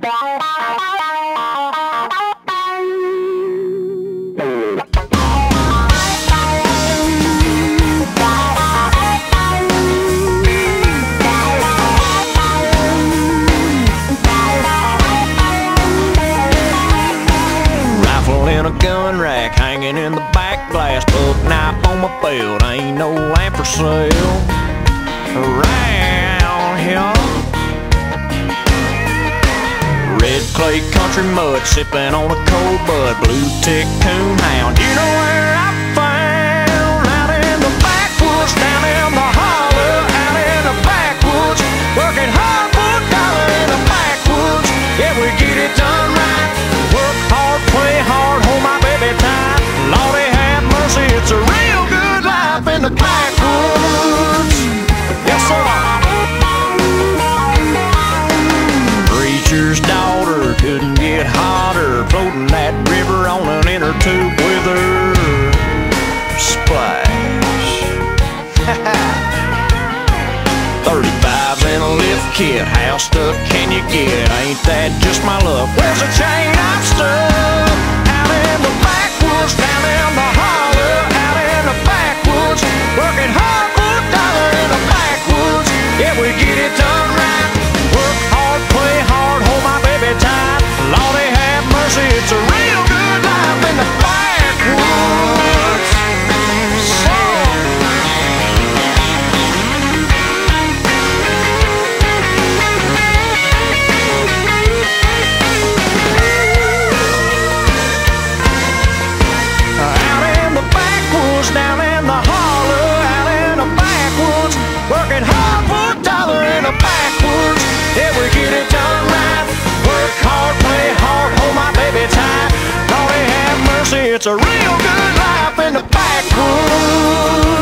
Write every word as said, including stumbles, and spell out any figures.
In a gun rack hanging in the back glass, buck knife on my belt, ain't no lamp for sale around here. Red clay country mud sipping on a cold bud, blue tick coon hound. You know where I found? Out in the backwoods, down in the holler, out in the backwoods, working hard for a dollar in the backwoods. Yeah, we get it done right. Work hard, play hard, hold my baby tight. Lordy have mercy, it's a real good life in the backwoods. Yes, sir. Preacher's daughter couldn't get hotter, floating that river on an inner tube with her. Splash. thirty-fives in a lift kit, how stuck can you get? Ain't that just my luck? Where's the chain I'm stuck? Out in the backwoods, down in the holler, out in the backwoods, working hard for a dollar in the backwoods. Yeah, we get it done right. Work hard, play hard, hold my baby tight. Lordy have mercy, it's a real good life in the backwoods. So down in the holler, out in the backwoods, working hard for a dollar in the backwoods. Yeah, we get it done right. Work hard, play hard, hold my baby tight. Lordy have mercy, it's a real good life in the backwoods.